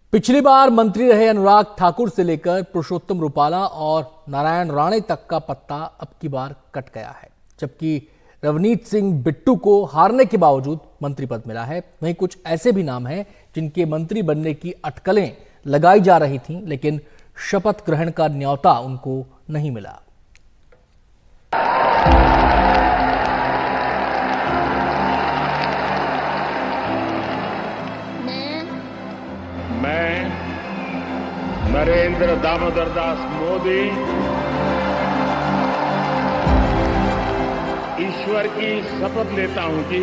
पिछली बार मंत्री रहे अनुराग ठाकुर से लेकर पुरुषोत्तम रूपाला और नारायण राणे तक का पत्ता अब की बार कट गया है। जबकि रवनीत सिंह बिट्टू को हारने के बावजूद मंत्री पद मिला है, वहीं कुछ ऐसे भी नाम हैं जिनके मंत्री बनने की अटकलें लगाई जा रही थीं, लेकिन शपथ ग्रहण का न्योता उनको नहीं मिला। मैं नरेंद्र दामोदर दास मोदी ईश्वर की शपथ लेता हूं कि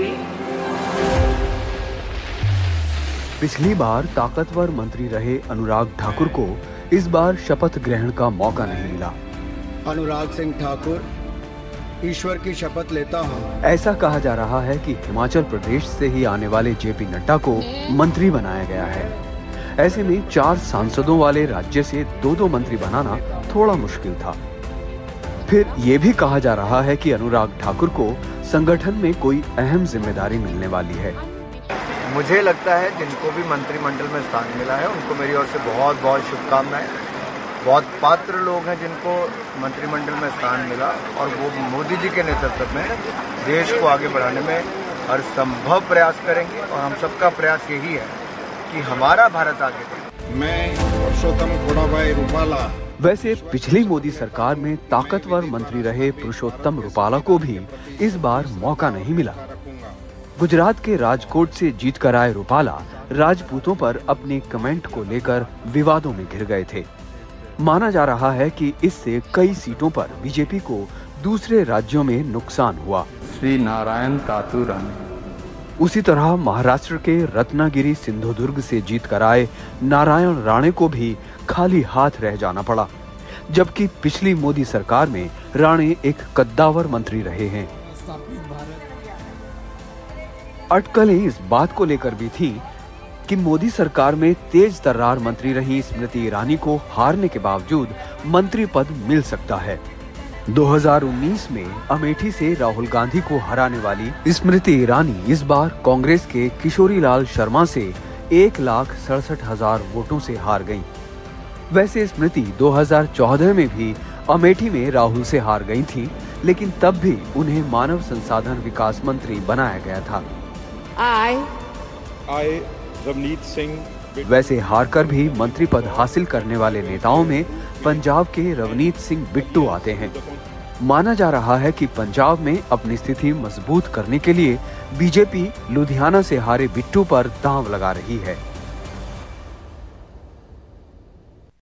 पिछली बार ताकतवर मंत्री रहे अनुराग ठाकुर को इस बार शपथ ग्रहण का मौका नहीं मिला। अनुराग सिंह ठाकुर ईश्वर की शपथ लेता हूं। ऐसा कहा जा रहा है कि हिमाचल प्रदेश से ही आने वाले जेपी नड्डा को मंत्री बनाया गया है। ऐसे में 4 सांसदों वाले राज्य से 2-2 मंत्री बनाना थोड़ा मुश्किल था। फिर ये भी कहा जा रहा है कि अनुराग ठाकुर को संगठन में कोई अहम जिम्मेदारी मिलने वाली है। मुझे लगता है जिनको भी मंत्रिमंडल में स्थान मिला है उनको मेरी ओर से बहुत बहुत शुभकामनाएं। बहुत पात्र लोग हैं जिनको मंत्रिमंडल में स्थान मिला और वो मोदी जी के नेतृत्व में देश को आगे बढ़ाने में हर संभव प्रयास करेंगे और हम सबका प्रयास यही है कि हमारा भारत आगे बढ़े। मैं पुरुषोत्तम रूपाला। वैसे पिछली मोदी सरकार में ताकतवर मंत्री रहे पुरुषोत्तम रूपाला को भी इस बार मौका नहीं मिला। गुजरात के राजकोट से जीत कर आए रूपाला राजपूतों पर अपने कमेंट को लेकर विवादों में घिर गए थे। माना जा रहा है कि इससे कई सीटों पर बीजेपी को दूसरे राज्यों में नुकसान हुआ। श्री नारायण तातू राणे। उसी तरह महाराष्ट्र के रत्नागिरी सिंधुदुर्ग से जीत कर आए नारायण राणे को भी खाली हाथ रह जाना पड़ा, जबकि पिछली मोदी सरकार में राणे एक कद्दावर मंत्री रहे हैं। अटकलें इस बात को लेकर भी थी कि मोदी सरकार में तेज तर्रार मंत्री रही स्मृति ईरानी को हारने के बावजूद मंत्री पद मिल सकता है। 2019 में अमेठी से राहुल गांधी को हराने वाली स्मृति ईरानी इस बार कांग्रेस के किशोरीलाल शर्मा से 1,67,000 वोटों से हार गईं। वैसे स्मृति 2014 में भी अमेठी में राहुल से हार गई थी, लेकिन तब भी उन्हें मानव संसाधन विकास मंत्री बनाया गया था। रवनीत सिंह। वैसे हारकर भी मंत्री पद हासिल करने वाले नेताओं में पंजाब के रवनीत सिंह बिट्टू आते हैं। माना जा रहा है कि पंजाब में अपनी स्थिति मजबूत करने के लिए बीजेपी लुधियाना से हारे बिट्टू पर दांव लगा रही है।